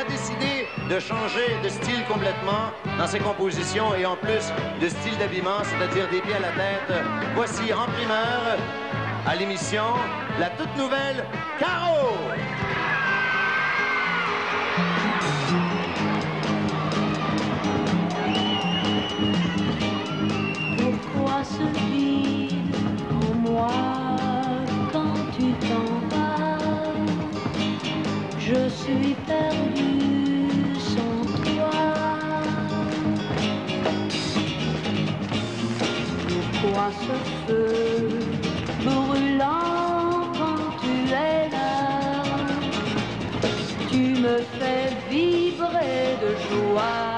décidé de changer de style complètement dans ses compositions et en plus de style d'habillement, c'est-à-dire des pieds à la tête. Voici en primeur à l'émission la toute nouvelle Caro. Pourquoi ce vide en moi quand tu t'en vas? Je suis perdue sans toi. Pourquoi ce feu brûlant quand tu es là? Tu me fais vibrer de joie.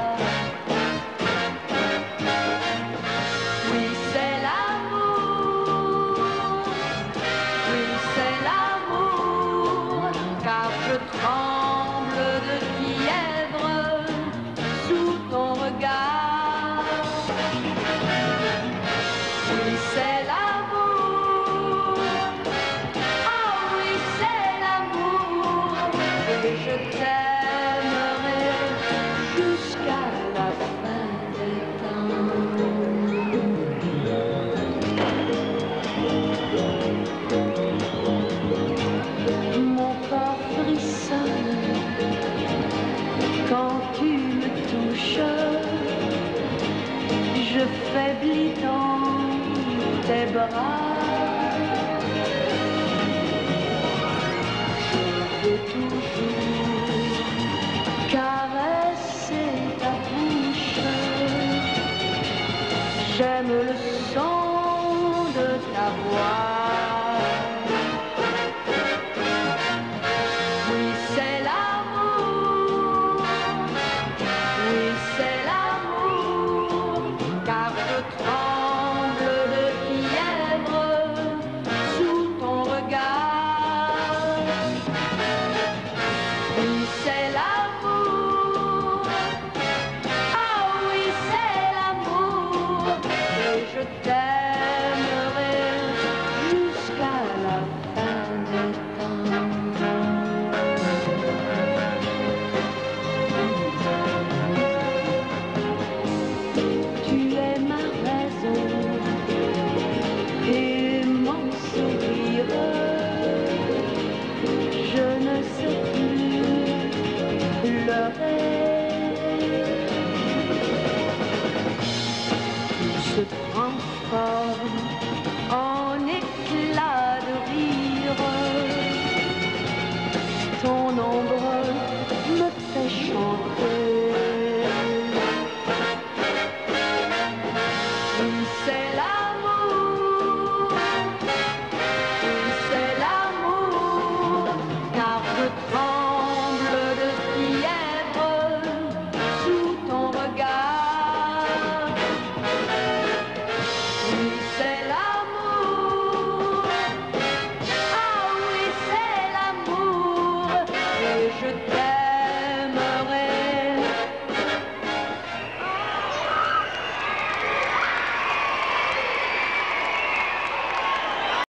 Faiblis dans tes bras, je veux toujours